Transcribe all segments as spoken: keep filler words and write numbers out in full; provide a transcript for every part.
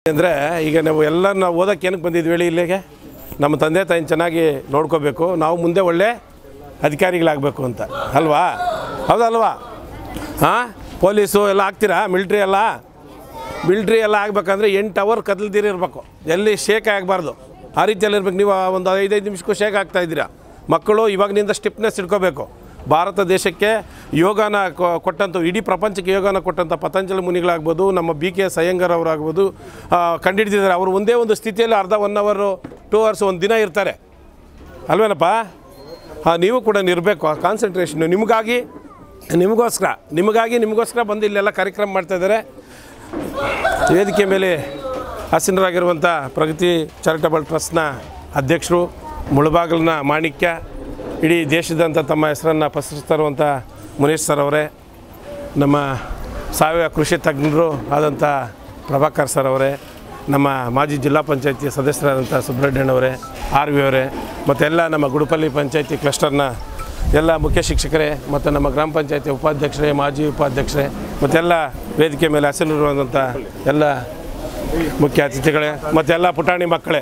ಅಂದರೆ ಈಗ ನಾವು ಎಲ್ಲ ನಾವು ಓದೋಕ್ಕೆ ಏನಕ್ಕೆ ಬಂದಿದ್ವಿ ಹೇಳಿ ಇಲ್ಲಿಗೆ ನಮ್ಮ ತಂದೆ ತಾಯಿನ ಚೆನ್ನಾಗಿ ನೋಡ್ಕೋಬೇಕು, ನಾವು ಮುಂದೆ ಒಳ್ಳೆ ಅಧಿಕಾರಿಗಳಾಗಬೇಕು ಅಂತ ಅಲ್ವಾ? ಹೌದಲ್ವಾ? ಹಾಂ, ಪೊಲೀಸು ಎಲ್ಲ ಆಗ್ತೀರಾ, ಮಿಲ್ಟ್ರಿ ಎಲ್ಲ ಮಿಲ್ಟ್ರಿ ಎಲ್ಲ ಆಗಬೇಕಂದ್ರೆ ಎಂಟು ಅವರ್ ಕದಲ್ದಿರಿ ಇರಬೇಕು, ಎಲ್ಲಿ ಶೇಕ್ ಆಗಬಾರ್ದು, ಆ ರೀತಿಯಲ್ಲಿ ಇರ್ಬೇಕು. ನೀವು ಒಂದು ಐದೈದು ನಿಮಿಷಕ್ಕೂ ಶೇಕ್ ಆಗ್ತಾಯಿದ್ದೀರಾ. ಮಕ್ಕಳು ಇವಾಗಿನಿಂದ ಸ್ಟಿಫ್ನೆಸ್ ಇಟ್ಕೋಬೇಕು. ಭಾರತ ದೇಶಕ್ಕೆ ಯೋಗನ ಕೊಟ್ಟಂಥ, ಇಡೀ ಪ್ರಪಂಚಕ್ಕೆ ಯೋಗನ ಕೊಟ್ಟಂಥ ಪತಂಜಲಿ ಮುನಿಗಳಾಗ್ಬೋದು, ನಮ್ಮ ಬಿ ಕೆ ಎಸ್ ಅಯ್ಯಂಗಾರ್ ಅವರಾಗ್ಬೋದು, ಕಂಡುಹಿಡಿದಿದ್ದಾರೆ. ಅವರು ಒಂದೇ ಒಂದು ಸ್ಥಿತಿಯಲ್ಲಿ ಅರ್ಧ ಒನ್ ಅವರು ಟೂ ಅವರ್ಸ್ ಒಂದು ದಿನ ಇರ್ತಾರೆ ಅಲ್ವೇನಪ್ಪ? ಹಾಂ, ನೀವು ಕೂಡ ಇರಬೇಕು. ಆ ಕಾನ್ಸಂಟ್ರೇಷನ್ನು ನಿಮಗಾಗಿ ನಿಮಗೋಸ್ಕರ ನಿಮಗಾಗಿ ನಿಮಗೋಸ್ಕರ ಬಂದು ಇಲ್ಲೆಲ್ಲ ಕಾರ್ಯಕ್ರಮ ಮಾಡ್ತಾಯಿದ್ದಾರೆ. ವೇದಿಕೆ ಮೇಲೆ ಆಸೀನರಾಗಿರುವಂಥ ಪ್ರಗತಿ ಚಾರಿಟಬಲ್ ಟ್ರಸ್ಟ್ನ ಅಧ್ಯಕ್ಷರು, ಮುಳಬಾಗಿಲಿನ ಮಾಣಿಕ್ಯ, ಇಡೀ ದೇಶದಂಥ ತಮ್ಮ ಹೆಸರನ್ನು ಪಸರಿಸ್ತಿರುವಂಥ ಮುನೇಶ್ ಸರ್ ಅವರೇ, ನಮ್ಮ ಸಾವಯವ ಕೃಷಿ ತಜ್ಞರು ಆದಂಥ ಪ್ರಭಾಕರ್ ಸರ್ ಅವರೇ, ನಮ್ಮ ಮಾಜಿ ಜಿಲ್ಲಾ ಪಂಚಾಯತಿ ಸದಸ್ಯರಾದಂಥ ಸುಬ್ರಹ್ಮಣ್ಯನವರೇ, ಆರ್ ವಿ ಅವರೇ, ಮತ್ತು ಎಲ್ಲ ನಮ್ಮ ಗುಡುಪಲ್ಲಿ ಪಂಚಾಯತಿ ಕ್ಲಸ್ಟರ್ನ ಎಲ್ಲ ಮುಖ್ಯ ಶಿಕ್ಷಕರೇ, ಮತ್ತು ನಮ್ಮ ಗ್ರಾಮ ಪಂಚಾಯತಿ ಉಪಾಧ್ಯಕ್ಷರೇ, ಮಾಜಿ ಉಪಾಧ್ಯಕ್ಷರೇ, ಮತ್ತೆಲ್ಲ ವೇದಿಕೆ ಮೇಲೆ ಆಸೀನರಾದಂಥ ಎಲ್ಲ ಮುಖ್ಯ ಅತಿಥಿಗಳೇ, ಮತ್ತೆಲ್ಲ ಪುಟಾಣಿ ಮಕ್ಕಳೇ,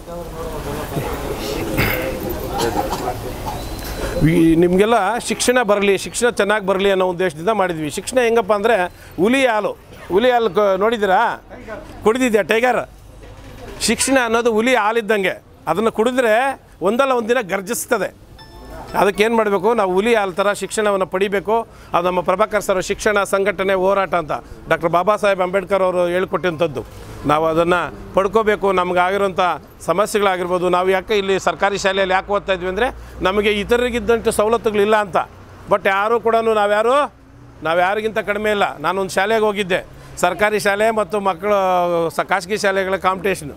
ನಿಮಗೆಲ್ಲ ಶಿಕ್ಷಣ ಬರಲಿ, ಶಿಕ್ಷಣ ಚೆನ್ನಾಗಿ ಬರಲಿ ಅನ್ನೋ ಉದ್ದೇಶದಿಂದ ಮಾಡಿದ್ವಿ. ಶಿಕ್ಷಣ ಹೆಂಗಪ್ಪ ಅಂದರೆ ಹುಲಿ ಹಾಲು ಹುಲಿ ಹಾಲು ನೋಡಿದ್ದೀರಾ? ಕುಡಿದಿದ್ಯಾ ಟೈಗರ್? ಶಿಕ್ಷಣ ಅನ್ನೋದು ಹುಲಿ ಹಾಲಿದ್ದಂಗೆ, ಅದನ್ನು ಕುಡಿದ್ರೆ ಒಂದಲ್ಲ ಒಂದಿನ ಗರ್ಜಿಸ್ತದೆ. ಅದಕ್ಕೇನು ಮಾಡಬೇಕು, ನಾವು ಹುಲಿ ಹಾಲು ಥರ ಶಿಕ್ಷಣವನ್ನು ಪಡಿಬೇಕು. ಅದು ನಮ್ಮ ಪ್ರಭಾಕರ್ ಸರ್ ಶಿಕ್ಷಣ ಸಂಘಟನೆ ಹೋರಾಟ ಅಂತ ಡಾಕ್ಟರ್ ಬಾಬಾ ಸಾಹೇಬ್ ಅಂಬೇಡ್ಕರ್ ಅವರು ಹೇಳ್ಕೊಟ್ಟಂಥದ್ದು. ನಾವು ಅದನ್ನು ಪಡ್ಕೋಬೇಕು. ನಮಗಾಗಿರೋಂಥ ಸಮಸ್ಯೆಗಳಾಗಿರ್ಬೋದು, ನಾವು ಯಾಕೆ ಇಲ್ಲಿ ಸರ್ಕಾರಿ ಶಾಲೆಯಲ್ಲಿ ಯಾಕೆ ಓದ್ತಾ ಇದ್ವಿ ಅಂದರೆ ನಮಗೆ ಇತರರಿಗಿದ್ದಂಥ ಸವಲತ್ತುಗಳಿಲ್ಲ ಅಂತ. ಬಟ್ ಯಾರೂ ಕೂಡ ನಾವ್ಯಾರು ನಾವು ಯಾರಿಗಿಂತ ಕಡಿಮೆ ಇಲ್ಲ. ನಾನೊಂದು ಶಾಲೆಗೆ ಹೋಗಿದ್ದೆ, ಸರ್ಕಾರಿ ಶಾಲೆ ಮತ್ತು ಮಕ್ಕಳು ಸ ಖಾಸಗಿ ಶಾಲೆಗಳ ಕಾಂಪಿಟೇಷನು.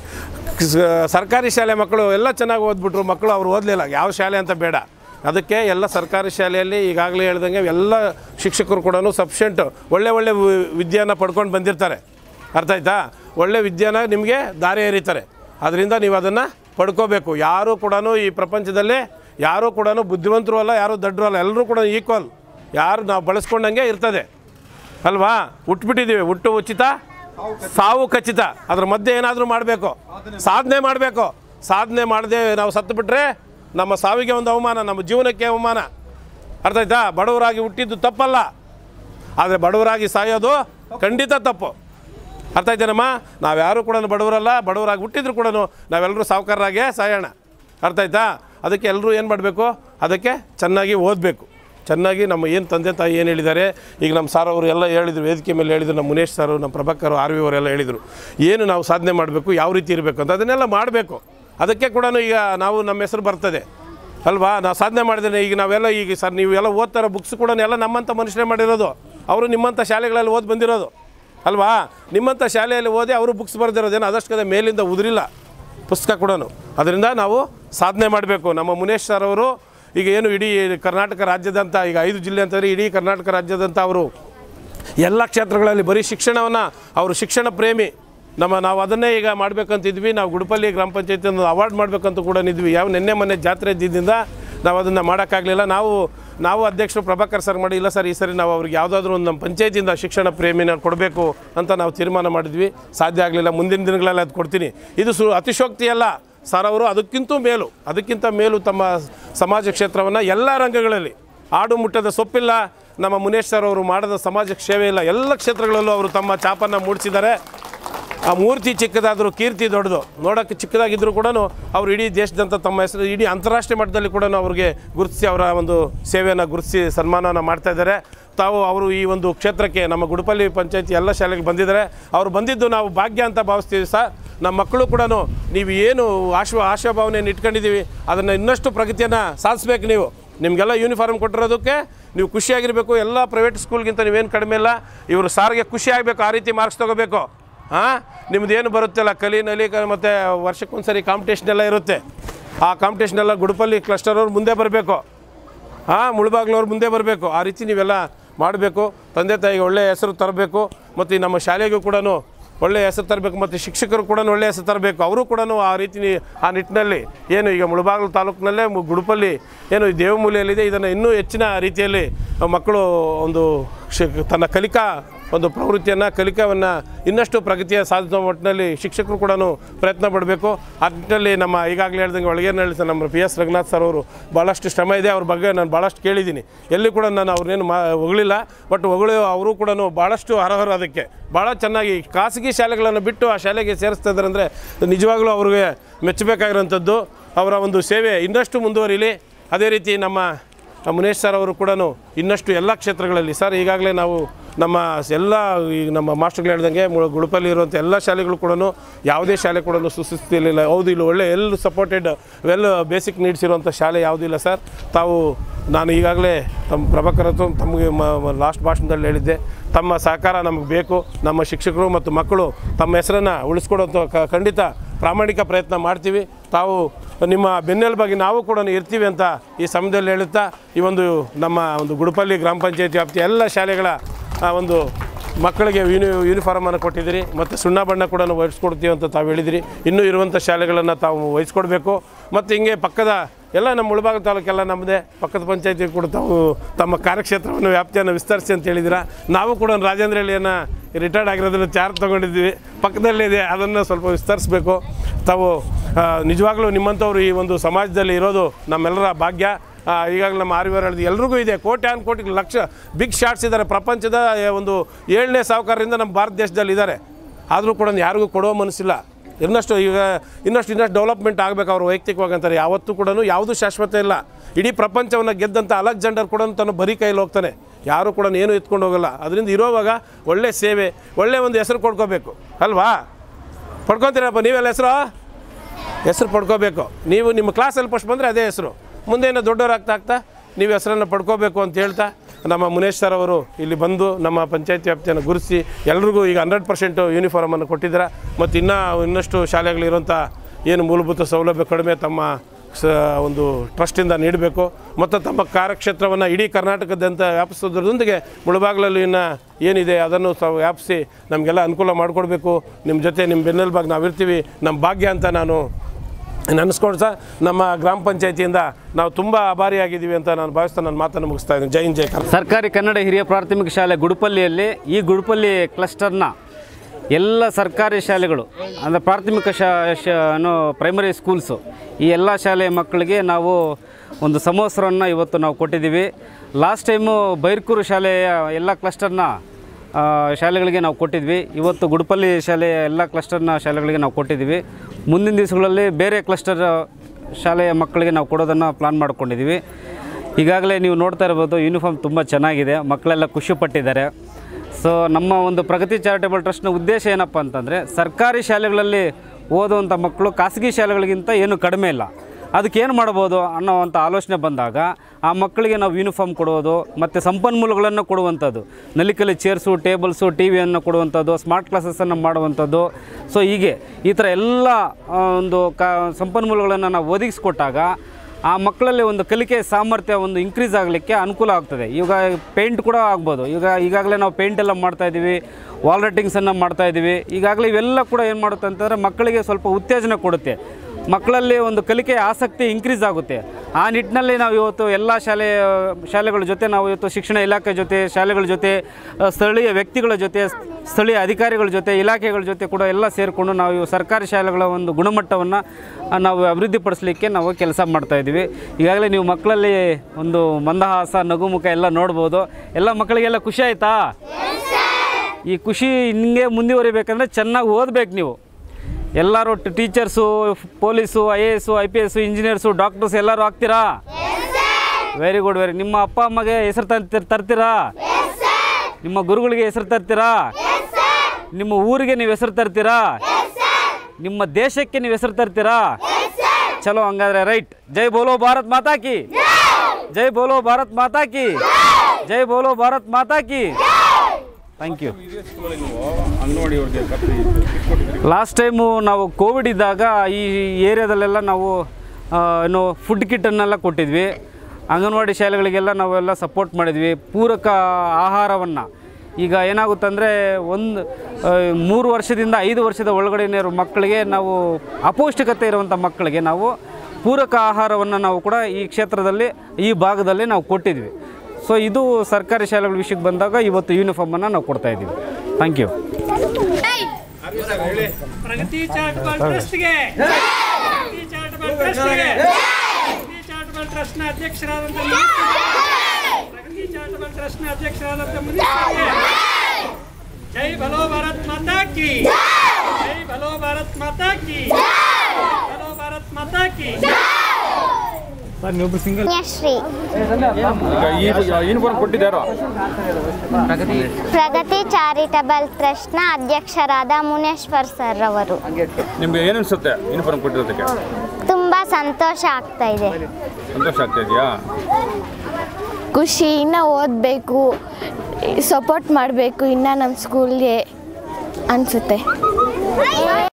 ಸರ್ಕಾರಿ ಶಾಲೆ ಮಕ್ಕಳು ಎಲ್ಲ ಚೆನ್ನಾಗಿ ಓದ್ಬಿಟ್ರು, ಮಕ್ಕಳು ಅವ್ರು ಓದಲಿಲ್ಲ. ಯಾವ ಶಾಲೆ ಅಂತ ಬೇಡ, ಅದಕ್ಕೆ ಎಲ್ಲ ಸರ್ಕಾರಿ ಶಾಲೆಯಲ್ಲಿ ಈಗಾಗಲೇ ಹೇಳ್ದಂಗೆ ಎಲ್ಲ ಶಿಕ್ಷಕರು ಕೂಡ ಸಫಿಷಿಯೆಂಟು ಒಳ್ಳೆ ಒಳ್ಳೆ ವಿದ್ಯೆಯನ್ನು ಪಡ್ಕೊಂಡು ಬಂದಿರ್ತಾರೆ. ಅರ್ಥ ಆಯ್ತಾ? ಒಳ್ಳೆ ವಿದ್ಯೆನ ನಿಮಗೆ ದಾರಿ ಎರೀತಾರೆ. ಅದರಿಂದ ನೀವು ಅದನ್ನು ಪಡ್ಕೋಬೇಕು. ಯಾರೂ ಕೂಡ ಈ ಪ್ರಪಂಚದಲ್ಲಿ ಯಾರೂ ಕೂಡ ಬುದ್ಧಿವಂತರು ಅಲ್ಲ, ಯಾರೂ ದಡ್ಡರು ಅಲ್ಲ, ಎಲ್ಲರೂ ಕೂಡ ಈಕ್ವಲ್. ಯಾರು ನಾವು ಬಳಸ್ಕೊಂಡಂಗೆ ಇರ್ತದೆ ಅಲ್ವಾ? ಹುಟ್ಬಿಟ್ಟಿದ್ದೀವಿ, ಹುಟ್ಟು ಉಚಿತ ಸಾವು ಖಚಿತ. ಅದ್ರ ಮಧ್ಯೆ ಏನಾದರೂ ಮಾಡಬೇಕು, ಸಾಧನೆ ಮಾಡಬೇಕು. ಸಾಧನೆ ಮಾಡದೆ ನಾವು ಸತ್ತು ಬಿಟ್ಟರೆ ನಮ್ಮ ಸಾವಿಗೆ ಒಂದು ಅವಮಾನ, ನಮ್ಮ ಜೀವನಕ್ಕೆ ಅವಮಾನ. ಅರ್ಥ ಆಯ್ತಾ? ಬಡವರಾಗಿ ಹುಟ್ಟಿದ್ದು ತಪ್ಪಲ್ಲ, ಆದರೆ ಬಡವರಾಗಿ ಸಾಯೋದು ಖಂಡಿತ ತಪ್ಪು. ಅರ್ಥ ಆಯ್ತೇನಮ್ಮ? ನಾವ್ಯಾರೂ ಕೂಡ ಬಡವರಲ್ಲ, ಬಡವರಾಗಿ ಹುಟ್ಟಿದ್ರು ಕೂಡ ನಾವೆಲ್ಲರೂ ಸಾಹುಕಾರರಾಗೇ ಸಾಯೋಣ. ಅರ್ಥ ಆಯ್ತಾ? ಅದಕ್ಕೆ ಎಲ್ಲರೂ ಏನು ಮಾಡಬೇಕು, ಅದಕ್ಕೆ ಚೆನ್ನಾಗಿ ಓದಬೇಕು. ಚೆನ್ನಾಗಿ ನಮ್ಮ ಏನು ತಂದೆ ತಾಯಿ ಏನು ಹೇಳಿದ್ದಾರೆ, ಈಗ ನಮ್ಮ ಸಾರ್ ಅವರು ಎಲ್ಲ ಹೇಳಿದರು, ವೇದಿಕೆ ಮೇಲೆ ಹೇಳಿದರು, ನಮ್ಮ ಮುನೇಶ್ ಸಾರು, ನಮ್ಮ ಪ್ರಭಾಕರ್, ಆರ್ ವಿ ಅವರೆಲ್ಲ ಹೇಳಿದರು ಏನು ನಾವು ಸಾಧನೆ ಮಾಡಬೇಕು, ಯಾವ ರೀತಿ ಇರಬೇಕು ಅಂತ. ಅದನ್ನೆಲ್ಲ ಮಾಡಬೇಕು. ಅದಕ್ಕೆ ಕೂಡ ಈಗ ನಾವು ನಮ್ಮ ಹೆಸರು ಬರ್ತದೆ ಅಲ್ವಾ? ನಾವು ಸಾಧನೆ ಮಾಡಿದ್ದೇನೆ. ಈಗ ನಾವೆಲ್ಲ ಈಗ ಸರ್ ನೀವೆಲ್ಲ ಓದ್ತಾರೋ ಬುಕ್ಸ್ ಕೂಡ ಎಲ್ಲ ನಮ್ಮಂಥ ಮನುಷ್ಯರೇ ಮಾಡಿರೋದು. ಅವರು ನಿಮ್ಮಂಥ ಶಾಲೆಗಳಲ್ಲಿ ಓದಿ ಬಂದಿರೋದು ಅಲ್ವಾ? ನಿಮ್ಮಂಥ ಶಾಲೆಯಲ್ಲಿ ಓದಿ ಅವರು ಬುಕ್ಸ್ ಬರೆದಿರೋದೇನು ಅದಷ್ಟು ಕಡೆ ಮೇಲಿಂದ ಉದುರಿಲ್ಲ ಪುಸ್ತಕ ಕೂಡ. ಅದರಿಂದ ನಾವು ಸಾಧನೆ ಮಾಡಬೇಕು. ನಮ್ಮ ಮುನೇಶ್ ಸರ್ ಅವರು ಈಗ ಏನು ಇಡೀ ಕರ್ನಾಟಕ ರಾಜ್ಯದಂಥ, ಈಗ ಐದು ಜಿಲ್ಲೆ ಅಂತಂದರೆ ಇಡೀ ಕರ್ನಾಟಕ ರಾಜ್ಯದಂಥ ಅವರು ಎಲ್ಲ ಕ್ಷೇತ್ರಗಳಲ್ಲಿ ಬರೀ ಶಿಕ್ಷಣವನ್ನು, ಅವರು ಶಿಕ್ಷಣ ಪ್ರೇಮಿ. ನಮ್ಮ ನಾವು ಅದನ್ನೇ ಈಗ ಮಾಡಬೇಕಂತಿದ್ವಿ. ನಾವು ಗುಡುಪಲ್ಲಿ ಗ್ರಾಮ ಪಂಚಾಯತಿ ಒಂದು ಅವಾರ್ಡ್ ಮಾಡಬೇಕಂತ ಕೂಡ ನಿದ್ವಿ. ಯಾವ ನಿನ್ನೆ ಮೊನ್ನೆ ಜಾತ್ರೆ ಇದ್ದಿದ್ದರಿಂದ ನಾವು ಅದನ್ನು ಮಾಡೋಕ್ಕಾಗಲಿಲ್ಲ. ನಾವು ನಾವು ಅಧ್ಯಕ್ಷರು ಪ್ರಭಾಕರ್ ಸರ್ ಮಾಡಿ, ಇಲ್ಲ ಸರ್ ಈ ಸರಿ ನಾವು ಅವ್ರಿಗೆ ಯಾವುದಾದ್ರೂ ಒಂದು ನಮ್ಮ ಪಂಚಾಯತಿಯಿಂದ ಶಿಕ್ಷಣ ಪ್ರೇಮಿನ ಕೊಡಬೇಕು ಅಂತ ನಾವು ತೀರ್ಮಾನ ಮಾಡಿದ್ವಿ. ಸಾಧ್ಯ ಆಗಲಿಲ್ಲ. ಮುಂದಿನ ದಿನಗಳಲ್ಲಿ ಅದು ಕೊಡ್ತೀನಿ. ಇದು ಸು ಅತಿಶೋಕ್ತಿ ಅಲ್ಲ ಸರ್. ಅವರು ಅದಕ್ಕಿಂತ ಮೇಲು ಅದಕ್ಕಿಂತ ಮೇಲು ತಮ್ಮ ಸಮಾಜ ಕ್ಷೇತ್ರವನ್ನು ಎಲ್ಲ ರಂಗಗಳಲ್ಲಿ, ಆಡು ಮುಟ್ಟದ ಸೊಪ್ಪಿಲ್ಲ ನಮ್ಮ ಮುನೇಶ್ ಸರ್ ಅವರು ಮಾಡದ ಸಮಾಜಕ್ಕೆ ಸೇವೆ ಇಲ್ಲ. ಎಲ್ಲ ಕ್ಷೇತ್ರಗಳಲ್ಲೂ ಅವರು ತಮ್ಮ ಛಾಪನ್ನು ಮೂಡಿಸಿದ್ದಾರೆ. ಆ ಮೂರ್ತಿ ಚಿಕ್ಕದಾದರೂ ಕೀರ್ತಿ ದೊಡ್ಡದು. ನೋಡೋಕ್ಕೆ ಚಿಕ್ಕದಾಗಿದ್ದರೂ ಕೂಡ ಅವರು ಇಡೀ ದೇಶದಂಥ ತಮ್ಮ ಹೆಸರು ಇಡೀ ಅಂತಾರಾಷ್ಟ್ರೀಯ ಮಟ್ಟದಲ್ಲಿ ಕೂಡ ಅವ್ರಿಗೆ ಗುರುತಿಸಿ ಅವರ ಒಂದು ಸೇವೆಯನ್ನು ಗುರುತಿಸಿ ಸನ್ಮಾನವನ್ನು ಮಾಡ್ತಾಯಿದ್ದಾರೆ. ತಾವು ಅವರು ಈ ಒಂದು ಕ್ಷೇತ್ರಕ್ಕೆ ನಮ್ಮ ಗುಡುಪಲ್ಲಿ ಪಂಚಾಯತಿ ಎಲ್ಲ ಶಾಲೆಗೆ ಬಂದಿದ್ದಾರೆ. ಅವರು ಬಂದಿದ್ದು ನಾವು ಭಾಗ್ಯ ಅಂತ ಭಾವಿಸ್ತೀವಿ ಸರ್. ನಮ್ಮ ಮಕ್ಕಳು ಕೂಡ ನೀವು ಏನು ಆಶಾ ಆಶಾಭಾವನೆಯನ್ನು ಇಟ್ಕೊಂಡಿದ್ದೀವಿ ಅದನ್ನು ಇನ್ನಷ್ಟು ಪ್ರಗತಿಯನ್ನು ಸಾಧಿಸ್ಬೇಕು. ನೀವು ನಿಮಗೆಲ್ಲ ಯೂನಿಫಾರ್ಮ್ ಕೊಟ್ಟಿರೋದಕ್ಕೆ ನೀವು ಖುಷಿಯಾಗಿರಬೇಕು. ಎಲ್ಲ ಪ್ರೈವೇಟ್ ಸ್ಕೂಲ್ಗಿಂತ ನೀವೇನು ಕಡಿಮೆ ಇಲ್ಲ. ಇವರು ಸಾರಿಗೆ ಖುಷಿ ಆಗಬೇಕು, ಆ ರೀತಿ ಮಾರ್ಕ್ಸ್ ತೊಗೋಬೇಕು. ಹಾಂ, ನಿಮ್ದು ಏನು ಬರುತ್ತಲ್ಲ ಕಲಿ ನಲಿ ಮತ್ತು ವರ್ಷಕ್ಕೊಂದು ಸರಿ ಕಾಂಪಿಟೇಷನ್ ಎಲ್ಲ ಇರುತ್ತೆ. ಆ ಕಾಂಪಿಟೇಷನೆಲ್ಲ ಗುಡುಪಲ್ಲಿ ಕ್ಲಸ್ಟರ್ ಅವ್ರು ಮುಂದೆ ಬರಬೇಕು. ಹಾಂ, ಮುಳಬಾಗ್ಲವ್ರು ಮುಂದೆ ಬರಬೇಕು. ಆ ರೀತಿ ನೀವೆಲ್ಲ ಮಾಡಬೇಕು. ತಂದೆ ತಾಯಿಗೆ ಒಳ್ಳೆಯ ಹೆಸರು ತರಬೇಕು. ಮತ್ತು ನಮ್ಮ ಶಾಲೆಗೂ ಕೂಡ ಒಳ್ಳೆಯ ಹೆಸರು ತರಬೇಕು. ಮತ್ತು ಶಿಕ್ಷಕರು ಕೂಡ ಒಳ್ಳೆಯ ಹೆಸರು ತರಬೇಕು. ಅವರು ಕೂಡ ಆ ರೀತಿ ಆ ನಿಟ್ಟಿನಲ್ಲಿ ಏನು ಈಗ ಮುಳಬಾಗಿಲು ತಾಲೂಕಿನಲ್ಲೇ ಗುಡುಪಲ್ಲಿ ಏನು ದೇವಮೂಲೆಯಲ್ಲಿದೆ, ಇದನ್ನು ಇನ್ನೂ ಹೆಚ್ಚಿನ ರೀತಿಯಲ್ಲಿ ಮಕ್ಕಳು ಒಂದು ಶಿ ತನ್ನ ಕಲಿಕಾ ಒಂದು ಪ್ರವೃತ್ತಿಯನ್ನು ಕಲಿಕೆಯನ್ನು ಇನ್ನಷ್ಟು ಪ್ರಗತಿಯ ಸಾಧಿಸುವ ಒಟ್ಟಿನಲ್ಲಿ ಶಿಕ್ಷಕರು ಕೂಡ ಪ್ರಯತ್ನ ಪಡಬೇಕು. ಆ ನಿಟ್ಟಿನಲ್ಲಿ ನಮ್ಮ ಈಗಾಗಲೇ ಹೇಳ್ದಂಗೆ ಒಳಗೇನು ನಮ್ಮ ಪಿ ಎಸ್ ರಂಗನಾಥ್ ಸರ್ ಅವರು ಭಾಳಷ್ಟು ಶ್ರಮ ಇದೆ. ಅವ್ರ ಬಗ್ಗೆ ನಾನು ಭಾಳಷ್ಟು ಕೇಳಿದ್ದೀನಿ, ಎಲ್ಲಿ ಕೂಡ ನಾನು ಅವ್ರನ್ನೇನು ಮಾ ಹೊಗಳಿಲ್ಲ. ಬಟ್ ಹೊಗಳು ಅವರು ಕೂಡ ಭಾಳಷ್ಟು ಅರ್ಹರು, ಅದಕ್ಕೆ ಭಾಳ ಚೆನ್ನಾಗಿ ಖಾಸಗಿ ಶಾಲೆಗಳನ್ನು ಬಿಟ್ಟು ಆ ಶಾಲೆಗೆ ಸೇರಿಸ್ತಾ ಇದ್ದಾರೆ ಅಂದರೆ ನಿಜವಾಗ್ಲೂ ಅವ್ರಿಗೆ ಮೆಚ್ಚಬೇಕಾಗಿರೋಂಥದ್ದು. ಅವರ ಒಂದು ಸೇವೆ ಇನ್ನಷ್ಟು ಮುಂದುವರಿಲಿ. ಅದೇ ರೀತಿ ನಮ್ಮ ಮುನೇಶ್ ಸರ್ ಅವರು ಕೂಡ ಇನ್ನಷ್ಟು ಎಲ್ಲ ಕ್ಷೇತ್ರಗಳಲ್ಲಿ ಸರ್ ಈಗಾಗಲೇ ನಾವು ನಮ್ಮ ಎಲ್ಲ ಈಗ ನಮ್ಮ ಮಾಸ್ಟರ್ಗಳು ಹೇಳ್ದಂಗೆ ಗುಳುಪಲ್ಲಿ ಇರುವಂಥ ಎಲ್ಲ ಶಾಲೆಗಳು ಕೂಡ ಯಾವುದೇ ಶಾಲೆ ಕೂಡ ಸುಸ್ಥಿತಿಲಿಲ್ಲ. ಹೌದು, ಇಲ್ಲ ಒಳ್ಳೆ ಎಲ್ ಸಪೋರ್ಟೆಡ್ ವೆಲ್ ಬೇಸಿಕ್ ನೀಡ್ಸ್ ಇರುವಂಥ ಶಾಲೆ ಯಾವುದೂ ಇಲ್ಲ ಸರ್. ತಾವು ನಾನು ಈಗಾಗಲೇ ತಮ್ಮ ಪ್ರಭಾಕರ್ ತಮಗೆ ಲಾಸ್ಟ್ ಭಾಷಣದಲ್ಲಿ ಹೇಳಿದ್ದೆ, ತಮ್ಮ ಸಹಕಾರ ನಮಗೆ ಬೇಕು. ನಮ್ಮ ಶಿಕ್ಷಕರು ಮತ್ತು ಮಕ್ಕಳು ತಮ್ಮ ಹೆಸರನ್ನು ಉಳಿಸ್ಕೊಡೋಂಥ ಕ ಖಂಡಿತ ಪ್ರಾಮಾಣಿಕ ಪ್ರಯತ್ನ ಮಾಡ್ತೀವಿ. ತಾವು ನಿಮ್ಮ ಬೆನ್ನೆಲುಬಾಗಿ ನಾವು ಕೂಡ ಇರ್ತೀವಿ ಅಂತ ಈ ಸಮಯದಲ್ಲಿ ಹೇಳುತ್ತಾ, ಈ ಒಂದು ನಮ್ಮ ಒಂದು ಗುಡುಪಲ್ಲಿ ಗ್ರಾಮ ಪಂಚಾಯತಿ ವ್ಯಾಪ್ತಿಯ ಎಲ್ಲ ಶಾಲೆಗಳ ಒಂದು ಮಕ್ಕಳಿಗೆ ಯೂನಿ ಯೂನಿಫಾರ್ಮನ್ನು ಕೊಟ್ಟಿದ್ದೀರಿ ಮತ್ತು ಸುಣ್ಣ ಬಣ್ಣ ಕೂಡ ವಹಿಸ್ಕೊಡ್ತೀವಿ ಅಂತ ತಾವು ಹೇಳಿದಿರಿ. ಇನ್ನೂ ಇರುವಂಥ ಶಾಲೆಗಳನ್ನು ತಾವು ವಹಿಸ್ಕೊಡ್ಬೇಕು. ಮತ್ತು ಹಿಂಗೆ ಪಕ್ಕದ ಎಲ್ಲ ನಮ್ಮ ಮುಳಬಾಗ ತಾಲೂಕೆಲ್ಲ ನಮ್ಮದೇ, ಪಕ್ಕದ ಪಂಚಾಯತಿ ಕೂಡ ತಾವು ತಮ್ಮ ಕಾರ್ಯಕ್ಷೇತ್ರವನ್ನು ವ್ಯಾಪ್ತಿಯನ್ನು ವಿಸ್ತರಿಸಿ ಅಂತ ಹೇಳಿದ್ದೀರಾ. ನಾವು ಕೂಡ ರಾಜೇಂದ್ರಹಳ್ಳಿಯನ್ನು ರಿಟೈರ್ಡ್ ಆಗಿರೋದನ್ನು ಚಾರ್ಜ್ ತೊಗೊಂಡಿದ್ವಿ, ಪಕ್ಕದಲ್ಲೇ ಇದೆ, ಅದನ್ನು ಸ್ವಲ್ಪ ವಿಸ್ತರಿಸಬೇಕು. ತಾವು ನಿಜವಾಗ್ಲೂ ನಿಮ್ಮಂಥವ್ರು ಈ ಒಂದು ಸಮಾಜದಲ್ಲಿ ಇರೋದು ನಮ್ಮೆಲ್ಲರ ಭಾಗ್ಯ. ಈಗಾಗಲೇ ನಮ್ಮ ಆರ್ವಿವರ್ ಹೇಳಿದ ಎಲ್ರಿಗೂ ಇದೆ, ಕೋಟ್ಯಾನ್ ಕೋಟಿ ಲಕ್ಷ ಬಿಗ್ ಶಾಟ್ಸ್ ಇದ್ದಾರೆ. ಪ್ರಪಂಚದ ಒಂದು ಏಳನೇ ಸಾಹುಕಾರರಿಂದ ನಮ್ಮ ಭಾರತ ದೇಶದಲ್ಲಿ ಇದ್ದಾರೆ. ಆದರೂ ಕೂಡ ಯಾರಿಗೂ ಕೊಡೋ ಮನಸ್ಸಿಲ್ಲ. ಇನ್ನಷ್ಟು ಈಗ ಇನ್ನಷ್ಟು ಇನ್ನಷ್ಟು ಡೆವಲಪ್ಮೆಂಟ್ ಆಗಬೇಕು ಅವರು ವೈಯಕ್ತಿಕವಾಗಿ ಅಂತಾರೆ. ಯಾವತ್ತೂ ಕೂಡ ಯಾವುದೂ ಶಾಶ್ವತ ಇಲ್ಲ. ಇಡೀ ಪ್ರಪಂಚವನ್ನು ಗೆದ್ದಂಥ ಅಲೆಕ್ಸಾಂಡರ್ ಕೂಡ ತನ್ನ ಬರೀ ಕೈಯಲ್ಲಿ ಹೋಗ್ತಾನೆ, ಯಾರೂ ಕೂಡ ಏನೂ ಎತ್ಕೊಂಡು ಹೋಗಲ್ಲ. ಅದರಿಂದ ಇರೋವಾಗ ಒಳ್ಳೆ ಸೇವೆ, ಒಳ್ಳೆ ಒಂದು ಹೆಸರು ಕೊಡ್ಕೋಬೇಕು ಅಲ್ವಾ? ಪಡ್ಕೊತೀರಪ್ಪ ನೀವೆಲ್ಲ ಹೆಸರು ಹೆಸರು ಪಡ್ಕೋಬೇಕು. ನೀವು ನಿಮ್ಮ ಕ್ಲಾಸಲ್ಲಿ ಫಸ್ಟ್ ಬಂದರೆ ಅದೇ ಹೆಸರು, ಮುಂದೇನೋ ದೊಡ್ಡವರಾಗ್ತಾ ಆಗ್ತಾ ನೀವು ಹೆಸರನ್ನು ಪಡ್ಕೋಬೇಕು ಅಂತ ಹೇಳ್ತಾ, ನಮ್ಮ ಮುನೇಶ್ ಸರ್ ಅವರು ಇಲ್ಲಿ ಬಂದು ನಮ್ಮ ಪಂಚಾಯತಿ ವ್ಯಾಪ್ತಿಯನ್ನು ಗುರುತಿಸಿ ಎಲ್ರಿಗೂ ಈಗ ಹಂಡ್ರೆಡ್ ಪರ್ಸೆಂಟು ಯೂನಿಫಾರ್ಮನ್ನು ಕೊಟ್ಟಿದ್ದಾರೆ. ಮತ್ತು ಇನ್ನೂ ಇನ್ನಷ್ಟು ಶಾಲೆಗಳಿರುವಂಥ ಏನು ಮೂಲಭೂತ ಸೌಲಭ್ಯ ಕಡಿಮೆ ತಮ್ಮ ಸ ಒಂದು ಟ್ರಸ್ಟಿಂದ ನೀಡಬೇಕು. ಮತ್ತು ತಮ್ಮ ಕಾರ್ಯಕ್ಷೇತ್ರವನ್ನು ಇಡೀ ಕರ್ನಾಟಕದಂತ ವ್ಯಾಪಿಸೋದ್ರೊಂದಿಗೆ ಮುಳಬಾಗಿಲಲ್ಲಿ ಇನ್ನು ಏನಿದೆ ಅದನ್ನು ತಾವು ವ್ಯಾಪಿಸಿ ನಮಗೆಲ್ಲ ಅನುಕೂಲ ಮಾಡಿಕೊಡ್ಬೇಕು. ನಿಮ್ಮ ಜೊತೆ ನಿಮ್ಮ ಬೆನ್ನೆಲುಬಾಗಿ ನಾವಿರ್ತೀವಿ, ನಮ್ಮ ಭಾಗ್ಯ ಅಂತ ನಾನು ನೆನೆಸ್ಕೊಂಡು ಸಹ ನಮ್ಮ ಗ್ರಾಮ ಪಂಚಾಯತಿಯಿಂದ ನಾವು ತುಂಬ ಆಭಾರಿಯಾಗಿದ್ದೀವಿ ಅಂತ ನಾನು ಭಾವಿಸ್ತಾ ನನ್ನ ಮಾತನ್ನು ಮುಗಿಸ್ತಾ ಇದ್ದೀನಿ. ಜೈ ಹಿಂದ್ ಜೈ ಕರ್ನಾಟಕ. ಸರ್ಕಾರಿ ಕನ್ನಡ ಹಿರಿಯ ಪ್ರಾಥಮಿಕ ಶಾಲೆ ಗುಡುಪಲ್ಲಿಯಲ್ಲಿ ಈ ಗುಡುಪಲ್ಲಿ ಕ್ಲಸ್ಟರ್ನ ಎಲ್ಲ ಸರ್ಕಾರಿ ಶಾಲೆಗಳು ಅಂದರೆ ಪ್ರಾಥಮಿಕ ಶಾ ಶಾ ಪ್ರೈಮರಿ ಸ್ಕೂಲ್ಸು ಈ ಎಲ್ಲ ಶಾಲೆಯ ಮಕ್ಕಳಿಗೆ ನಾವು ಒಂದು ಸಮವಸ್ತ್ರವನ್ನು ಇವತ್ತು ನಾವು ಕೊಟ್ಟಿದ್ದೀವಿ. ಲಾಸ್ಟ್ ಟೈಮು ಬೈರ್ಕೂರು ಶಾಲೆಯ ಎಲ್ಲ ಕ್ಲಸ್ಟರ್ನ ಶಾಲೆಗಳಿಗೆ ನಾವು ಕೊಟ್ಟಿದ್ವಿ. ಇವತ್ತು ಗುಡುಪಲ್ಲಿ ಶಾಲೆಯ ಎಲ್ಲ ಕ್ಲಸ್ಟರ್ನ ಶಾಲೆಗಳಿಗೆ ನಾವು ಕೊಟ್ಟಿದ್ದೀವಿ. ಮುಂದಿನ ದಿವಸಗಳಲ್ಲಿ ಬೇರೆ ಕ್ಲಸ್ಟರ್ ಶಾಲೆಯ ಮಕ್ಕಳಿಗೆ ನಾವು ಕೊಡೋದನ್ನು ಪ್ಲಾನ್ ಮಾಡ್ಕೊಂಡಿದ್ದೀವಿ. ಈಗಾಗಲೇ ನೀವು ನೋಡ್ತಾ ಇರ್ಬೋದು, ಯೂನಿಫಾರ್ಮ್ ತುಂಬ ಚೆನ್ನಾಗಿದೆ, ಮಕ್ಕಳೆಲ್ಲ ಖುಷಿಪಟ್ಟಿದ್ದಾರೆ. ಸೊ ನಮ್ಮ ಒಂದು ಪ್ರಗತಿ ಚಾರಿಟೇಬಲ್ ಟ್ರಸ್ಟ್ನ ಉದ್ದೇಶ ಏನಪ್ಪ ಅಂತಂದರೆ, ಸರ್ಕಾರಿ ಶಾಲೆಗಳಲ್ಲಿ ಓದುವಂಥ ಮಕ್ಕಳು ಖಾಸಗಿ ಶಾಲೆಗಳಿಗಿಂತ ಏನೂ ಕಡಿಮೆ ಇಲ್ಲ. ಅದಕ್ಕೆ ಏನು ಮಾಡ್ಬೋದು ಅನ್ನೋವಂಥ ಆಲೋಚನೆ ಬಂದಾಗ ಆ ಮಕ್ಕಳಿಗೆ ನಾವು ಯೂನಿಫಾರ್ಮ್ ಕೊಡುವುದು ಮತ್ತು ಸಂಪನ್ಮೂಲಗಳನ್ನು ಕೊಡುವಂಥದ್ದು, ನಲಿಕಲಿ ಚೇರ್ಸು, ಟೇಬಲ್ಸು, ಟಿ ವಿಯನ್ನು ಕೊಡುವಂಥದ್ದು, ಸ್ಮಾರ್ಟ್ ಕ್ಲಾಸಸ್ಸನ್ನು ಮಾಡುವಂಥದ್ದು. ಸೊ ಹೀಗೆ ಈ ಥರ ಎಲ್ಲ ಒಂದು ಕ ಸಂಪನ್ಮೂಲಗಳನ್ನು ನಾವು ಒದಗಿಸ್ಕೊಟ್ಟಾಗ ಆ ಮಕ್ಕಳಲ್ಲಿ ಒಂದು ಕಲಿಕೆ ಸಾಮರ್ಥ್ಯ ಒಂದು ಇನ್ಕ್ರೀಸ್ ಆಗಲಿಕ್ಕೆ ಅನುಕೂಲ ಆಗ್ತದೆ. ಈಗ ಪೇಂಟ್ ಕೂಡ ಆಗ್ಬೋದು. ಈಗ ಈಗಾಗಲೇ ನಾವು ಪೇಂಟ್ ಎಲ್ಲ ಮಾಡ್ತಾಯಿದ್ದೀವಿ, ವಾಲ್ ರೈಟಿಂಗ್ಸನ್ನು ಮಾಡ್ತಾಯಿದ್ದೀವಿ. ಈಗಾಗಲೇ ಇವೆಲ್ಲ ಕೂಡ ಏನು ಮಾಡುತ್ತೆ ಅಂತಂದರೆ ಮಕ್ಕಳಿಗೆ ಸ್ವಲ್ಪ ಉತ್ತೇಜನ ಕೊಡುತ್ತೆ, ಮಕ್ಕಳಲ್ಲಿ ಒಂದು ಕಲಿಕೆಯ ಆಸಕ್ತಿ ಇನ್ಕ್ರೀಸ್ ಆಗುತ್ತೆ. ಆ ನಿಟ್ಟಿನಲ್ಲಿ ನಾವು ಇವತ್ತು ಎಲ್ಲ ಶಾಲೆ ಶಾಲೆಗಳ ಜೊತೆ ನಾವು ಇವತ್ತು ಶಿಕ್ಷಣ ಇಲಾಖೆ ಜೊತೆ, ಶಾಲೆಗಳ ಜೊತೆ, ಸ್ಥಳೀಯ ವ್ಯಕ್ತಿಗಳ ಜೊತೆ, ಸ್ಥಳೀಯ ಅಧಿಕಾರಿಗಳ ಜೊತೆ, ಇಲಾಖೆಗಳ ಜೊತೆ ಕೂಡ ಎಲ್ಲ ಸೇರಿಕೊಂಡು ನಾವು ಸರ್ಕಾರಿ ಶಾಲೆಗಳ ಒಂದು ಗುಣಮಟ್ಟವನ್ನು ನಾವು ಅಭಿವೃದ್ಧಿಪಡಿಸಲಿಕ್ಕೆ ನಾವು ಕೆಲಸ ಮಾಡ್ತಾಯಿದ್ದೀವಿ. ಈಗಾಗಲೇ ನೀವು ಮಕ್ಕಳಲ್ಲಿ ಒಂದು ಮಂದಹಾಸ, ನಗುಮುಖ ಎಲ್ಲ ನೋಡ್ಬೋದು. ಎಲ್ಲ ಮಕ್ಕಳಿಗೆಲ್ಲ ಖುಷಿ ಆಯಿತಾ? ಈ ಖುಷಿ ಹಿಂಗೆ ಮುಂದುವರಿಬೇಕಂದ್ರೆ ಚೆನ್ನಾಗಿ ಓದಬೇಕು ನೀವು ಎಲ್ಲರೂ. Teachers, police, I A S, I P S, engineers, doctors ಎಲ್ಲರೂ ಆಗ್ತೀರಾ? Very good. ವೆರಿ ನಿಮ್ಮ ಅಪ್ಪ ಅಮ್ಮಗೆ ಹೆಸರು ತಂತ ತರ್ತೀರಾ? ನಿಮ್ಮ ಗುರುಗಳಿಗೆ ಹೆಸರು ತರ್ತೀರಾ? ನಿಮ್ಮ ಊರಿಗೆ ನೀವು ಹೆಸರು ತರ್ತೀರಾ? ನಿಮ್ಮ ದೇಶಕ್ಕೆ ನೀವು ಹೆಸರು ತರ್ತೀರಾ? ಚಲೋ, ಹಂಗಾದ್ರೆ ರೈಟ್. ಜೈ ಬೋಲೋ ಭಾರತ್ ಮಾತಾ ಕಿ, ಜೈ ಬೋಲೋ ಭಾರತ್ ಮಾತಾ ಕಿ, ಜೈ ಬೋಲೋ ಭಾರತ್ ಮಾತಾ ಕಿ. Thank you. ಲಾಸ್ಟ್ ಟೈಮು ನಾವು ಕೋವಿಡ್ ಇದ್ದಾಗ ಈ ಏರಿಯಾದಲ್ಲೆಲ್ಲ ನಾವು ಏನು ಫುಡ್ ಕಿಟ್ಟನ್ನೆಲ್ಲ ಕೊಟ್ಟಿದ್ವಿ. ಅಂಗನವಾಡಿ ಶಾಲೆಗಳಿಗೆಲ್ಲ ನಾವೆಲ್ಲ ಸಪೋರ್ಟ್ ಮಾಡಿದ್ವಿ, ಪೂರಕ ಆಹಾರವನ್ನು. ಈಗ ಏನಾಗುತ್ತಂದರೆ ಒಂದು ಮೂರು ವರ್ಷದಿಂದ ಐದು ವರ್ಷದ ಒಳಗಡೆ ಇರೋ ಮಕ್ಕಳಿಗೆ ನಾವು ಅಪೌಷ್ಟಿಕತೆ ಇರುವಂಥ ಮಕ್ಕಳಿಗೆ ನಾವು ಪೂರಕ ಆಹಾರವನ್ನು ನಾವು ಕೂಡ ಈ ಕ್ಷೇತ್ರದಲ್ಲಿ, ಈ ಭಾಗದಲ್ಲಿ ನಾವು ಕೊಟ್ಟಿದ್ವಿ. ಸೊ ಇದು ಸರ್ಕಾರಿ ಶಾಲೆಗಳ ವಿಷಯಕ್ಕೆ ಬಂದಾಗ ಇವತ್ತು ಯೂನಿಫಾರ್ಮನ್ನು ನಾವು ಕೊಡ್ತಾ ಇದ್ದೀವಿ. Thank you. ಪ್ರಗತಿ ಚಾರಿಟಬಲ್ ಟ್ರಸ್ಟ್ಗೆ ಪ್ರಗತಿ ಚಾರಿಟಬಲ್ ಟ್ರಸ್ಟ್ಗೆ ಪ್ರಗತಿ ಚಾರಿಟಬಲ್ ಟ್ರಸ್ಟ್ನ ಅಧ್ಯಕ್ಷರಾದಂಥ ಪ್ರಗತಿ ಚಾರಿಟಬಲ್ ಟ್ರಸ್ಟ್ನ ಅಧ್ಯಕ್ಷರಾದಂಥ ಮುನೀಶ್ವರ್ಗೆ ಜೈ ಭಲೋ ಭಾರತ್ ಮಾತಾ ಕಿ, ಜೈ ಭಲೋ ಭಾರತ್ ಮಾತಾ ಕಿ, ಭಲೋ ಭಾರತ್ ಮಾತಾ ಕಿ. ಶ್ರೀ ಯೂನಿಫಾರ್ಮ್ ಕೊಟ್ಟಿದ್ದಾರೋ? ಪ್ರಗತಿ ಚಾರಿಟಬಲ್ ಟ್ರಸ್ಟ್ನ ಅಧ್ಯಕ್ಷರಾದ ಮುನೇಶ್ವರ್ ಸರ್ ಅವರು. ನಿಮಗೆ ಏನು ಅನಿಸುತ್ತೆ ಯೂನಿಫಾರ್ಮ್ ಕೊಟ್ಟಿರೋದಕ್ಕೆ? ತುಂಬ ಸಂತೋಷ ಆಗ್ತಾ ಇದೆ. ಸಂತೋಷ ಆಗ್ತಾ ಇದೆಯಾ? ಖುಷಿ, ಇನ್ನೂ ಓದಬೇಕು, ಸಪೋರ್ಟ್ ಮಾಡಬೇಕು ಇನ್ನು ನಮ್ಮ ಸ್ಕೂಲ್ಗೆ ಅನಿಸುತ್ತೆ.